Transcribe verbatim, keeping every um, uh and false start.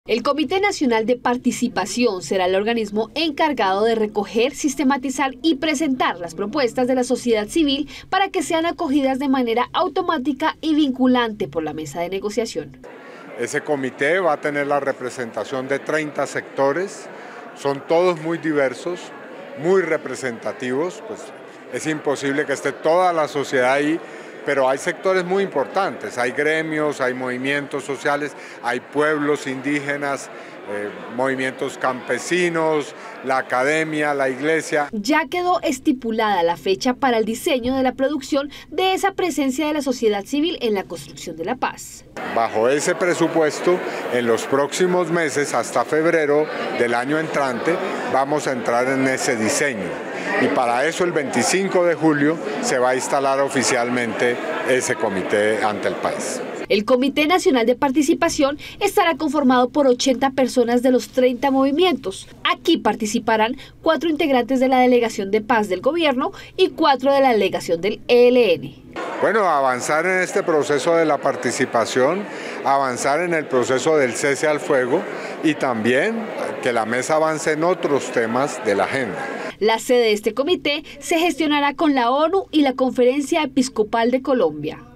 El Comité Nacional de Participación será el organismo encargado de recoger, sistematizar y presentar las propuestas de la sociedad civil para que sean acogidas de manera automática y vinculante por la mesa de negociación. Ese comité va a tener la representación de treinta sectores, son todos muy diversos, muy representativos, pues es imposible que esté toda la sociedad ahí, pero hay sectores muy importantes, hay gremios, hay movimientos sociales, hay pueblos indígenas, eh, movimientos campesinos, la academia, la iglesia. Ya quedó estipulada la fecha para el diseño de la producción de esa presencia de la sociedad civil en la construcción de la paz. Bajo ese presupuesto, en los próximos meses, hasta febrero del año entrante, vamos a entrar en ese diseño. Y para eso el veinticinco de julio se va a instalar oficialmente ese comité ante el país. El Comité Nacional de Participación estará conformado por ochenta personas de los treinta movimientos. Aquí participarán cuatro integrantes de la Delegación de Paz del Gobierno y cuatro de la Delegación del E L N. Bueno, avanzar en este proceso de la participación, avanzar en el proceso del cese al fuego y también que la mesa avance en otros temas de la agenda. La sede de este comité se gestionará con la ONU y la Conferencia Episcopal de Colombia.